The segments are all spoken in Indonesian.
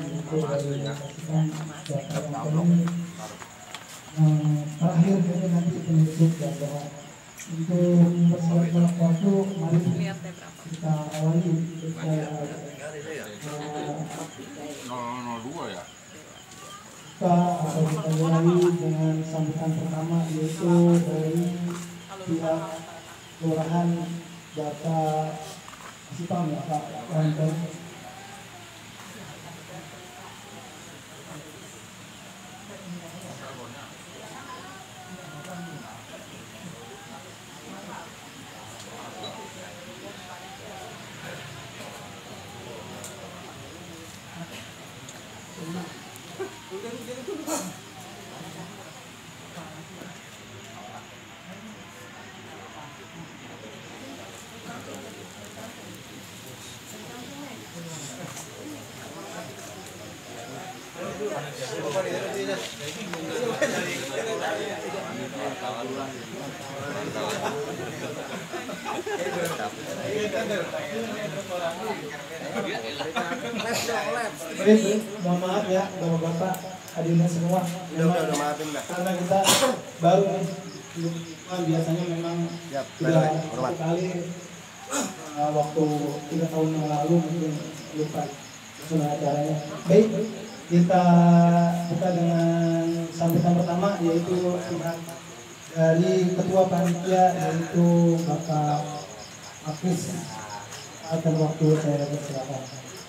itu dari pastikan data yang kami terakhir ini nanti penutup dan doa. Untuk mempersiapkan waktu, mari kita awali kita mulai dengan sambutan pertama, yaitu dari pihak kelurahan Data Sipang ya Pak Rantai. Mohon maaf ya Bapak-bapak, hadirin semua. Udah maafin Mbak. Karena kita baru nih, biasanya memang sudah satu kali waktu 3 tahun yang lalu mungkin lupa sudah acaranya. Baik, kita buka dengan sambutan pertama, yaitu pihak dari Ketua Panitia, yaitu Bapak Akis. Akan waktu saya persilakan.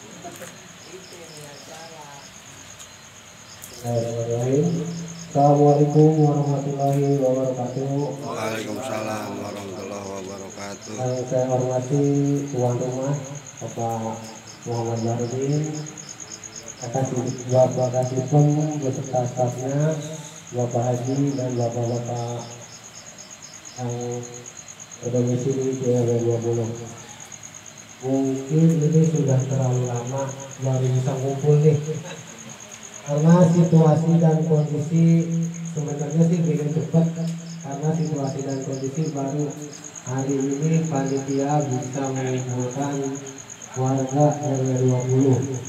Assalamualaikum warahmatullahi wabarakatuh. Waalaikumsalam warahmatullahi wabarakatuh. Yang saya hormati tuan rumah Bapak Muhammad Bahrudin, Bapak Kasipem beserta stafnya, Bapak Haji dan Bapak-bapak yang berdomisili di RW 20. Mungkin ini sudah terlalu lama baru bisa ngumpul nih, karena situasi dan kondisi sebenarnya sih ingin cepat, karena situasi dan kondisi baru hari ini panitia bisa mengumpulkan warga RW 20.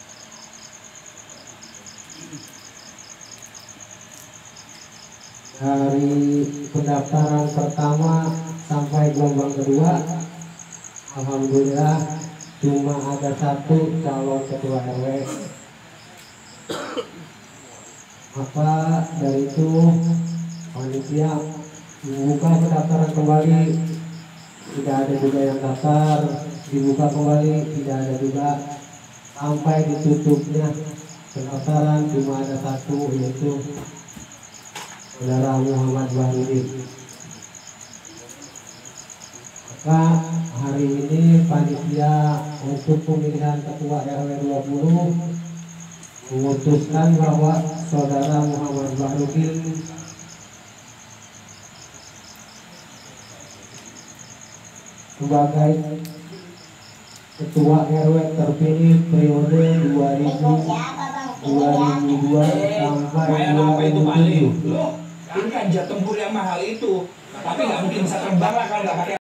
Dari pendaftaran pertama sampai gelombang kedua, alhamdulillah cuma ada 1 calon ketua RW. Maka dari itu panitia membuka pendaftaran kembali, tidak ada juga yang daftar, dibuka kembali, tidak ada juga, sampai ditutupnya pendaftaran cuma ada 1, yaitu Saudara Muhammad Bahrudin. Maka hari ini panitia untuk pemilihan ketua RW 20 memutuskan bahwa Saudara Muhammad Bahrudin sebagai ketua RW terpilih periode 2002 sampai 2007. Ini kan jet tempur yang mahal itu, tapi nggak mungkin bisa terbang lah kalau nggak pakai